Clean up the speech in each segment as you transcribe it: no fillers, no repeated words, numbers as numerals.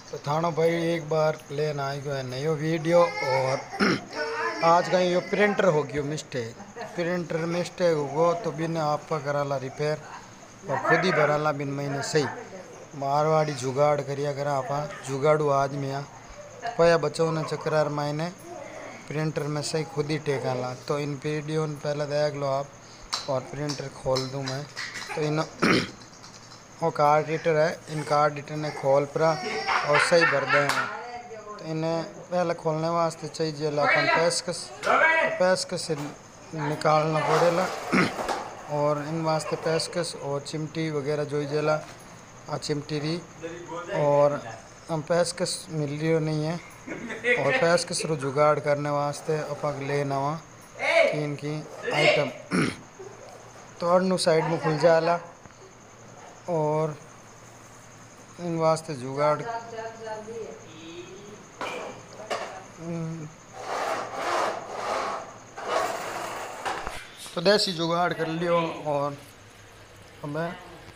तो थानो भाई एक बार लेन आई गयो है नयो वीडियो। और आज का ये प्रिंटर हो गयो मिस्टेक हो तो बिन आप कराला रिपेयर और खुद ही भराला बिन महीने सही मारवाड़ी जुगाड़ करिया करा आपा जुगाड़ू आदमी आ पया बच्चों ने चक्रार मायने प्रिंटर में सही खुद ही टेकाला। तो इन वीडियो पहले देख लो आप और प्रिंटर खोल दूँ मैं। तो इन वो कार्ड रीडर है, इन कार्ड रीडर ने खोल परा और सही भर दें। तो इन्हें पहले खोलने वास्ते चाहिए अपन पेचकस से निकालना पड़ेगा और इन वास्ते पेचकस और चिमटी वगैरह जो जेला आ चिमटी रही और हम पेचकस मिल रही नहीं है और पेचकस रो जुगाड़ करने वास्ते अपन ले नवा की इनकी आइटम तो अनु साइड में खुल जाला और इन वास्ते जुगाड़ तो देसी जुगाड़ कर लियो। और हमें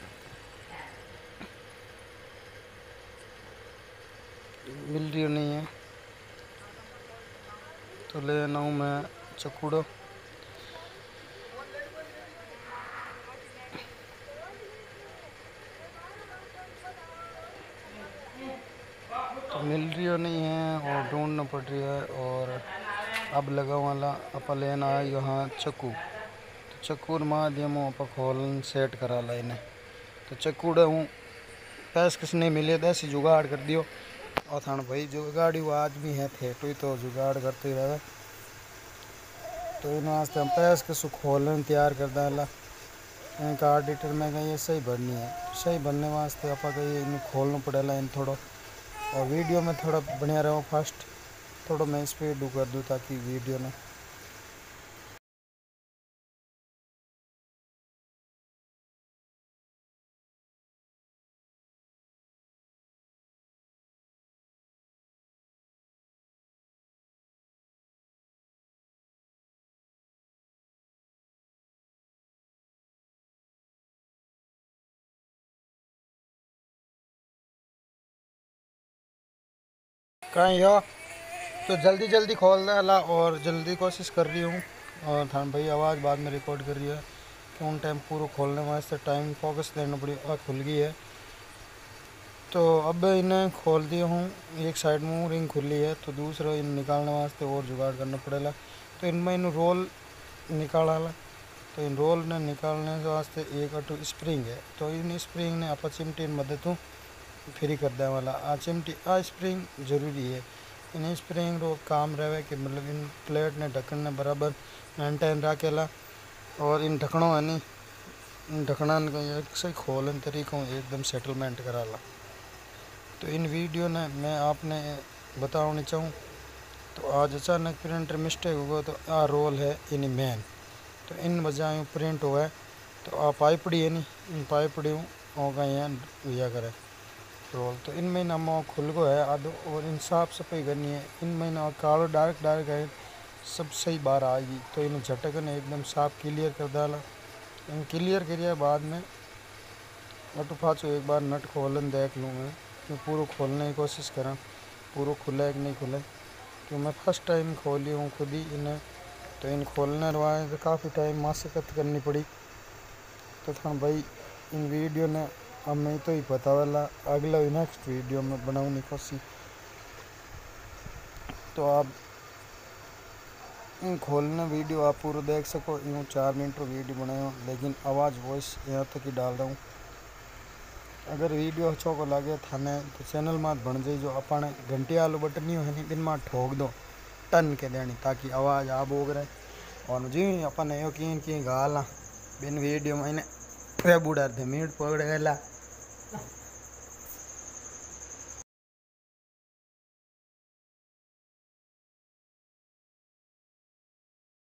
मिल रही नहीं है तो ले ना हूँ मैं चकूड़ो। तो मिल रही हो नहीं है और ढूंढना पड़ रही है। और अब लगा वाला आप लेना है यहाँ चक्कू। तो चक्कू माध्यम आप खोल सेट करा ला इन्हें। तो चक्कूड़ा हूँ पैस किस नहीं मिले ऐसी जुगाड़ कर दियो। और थान भाई जुगाड़ी वो आदमी है थे तो जुगाड़ करते ही रहे। तो इन वास्ते हम पैस किस खोलन तैयार कर डाला कार्ड रीडर में कहीं सही भरनी है। सही भरने वास्ते आप कहीं इन खोलना पड़ेगा इन थोड़ा। और वीडियो में थोड़ा बढ़िया रहो फास्ट थोड़ा मैं स्पीड कर दूँ ताकि वीडियो ने कहीं हो तो जल्दी जल्दी खोल डाला और जल्दी कोशिश कर रही हूँ। और थान भाई आवाज़ बाद में रिकॉर्ड कर रही है कि उन टाइम पूरा खोलने वास्ते टाइम फोकस देना पड़ी खुल गई है। तो अब इन्हें खोल दिया हूँ एक साइड में रिंग खुली है तो दूसरा इन निकालने वास्ते और जुगाड़ करना पड़ेगा। तो इनमें इन रोल निकाला तो इन रोल ने निकालने वास्ते एक अटू स्प्रिंग है। तो इन स्प्रिंग ने आप चिमटी मदद फ्री कर दे वाला आ चिमटी आ स्प्रिंग जरूरी है। इन स्प्रिंग रो काम रहे कि मतलब इन प्लेट ने ढक्कन ने बराबर मेंटेन रखेला। और इन ढकनों है नी इन ढकना एक सही खोलन तरीकों एकदम सेटलमेंट कराला। तो इन वीडियो ने मैं आपने बताना चाहूँ तो आज अचानक प्रिंटर मिस्टेक हुआ तो आ रोल है इन मेन। तो इन वजह प्रिंट हुआ है तो आ पाइपड़ी है नी इन पाइपड़ी होगा यहाँ भैया करे रोल। तो इन महीना में खुल गो है आधो और इन साफ सफाई करनी है। इन महीना कालो डार्क है सब सही बाहर आएगी। तो इन झटक ने एकदम साफ क्लियर कर डाला। इन क्लियर करिए बाद में अटू पाछो एक बार नट खोलन देख लूँ मैं पूरा खोलने की कोशिश करा पूरा खुला है कि नहीं खुला क्यों मैं फर्स्ट टाइम खोली हूँ खुद ही इन्हें। तो इन खोलने रवाए तो काफ़ी टाइम मशक्कत करनी पड़ी। तो था भाई इन वीडियो ने अब मैं तो ही पता वाला अगला नेक्स्ट वीडियो में बनाऊनी कोशिश। तो आप इन खोलने वीडियो आप पूरा देख सको यूँ 4 मिनट रो वीडियो बनाया लेकिन आवाज़ वॉइस यहाँ तक ही डाल रहा हूँ। अगर वीडियो अच्छो को लगे थाने तो चैनल में बन जाए जो अपन घंटी वालों बटन नहीं है नहीं बिन में ठोक दो टन के देनी ताकि आवाज़ आप बोग रहे। और जी अपन यो की गाला बिन वीडियो में वे बूढ़ा मीट पकड़ गला।